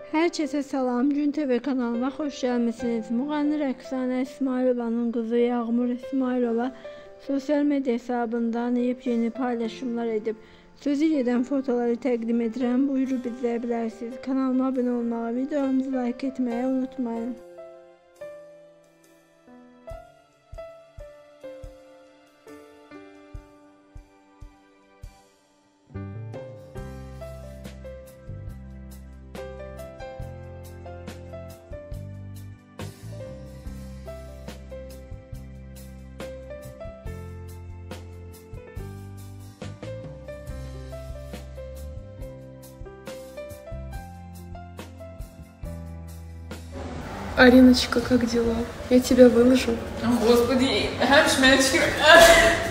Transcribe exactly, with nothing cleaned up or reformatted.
Herkese salam, Gün T V kanalıma xoş gəlmisiniz. Müğənni rəqqasə İsmailovanın qızı Yağmur İsmailova sosial media hesabından yepyeni paylaşımlar edib. Sözü gedən fotoları təqdim edirəm. Buyurub izləyə bilərsiniz. Kanalıma abunə olmağı, videomuzu like etməyi unutmayın. Ариночка, как дела? Я тебя выложу. Господи, шмячки.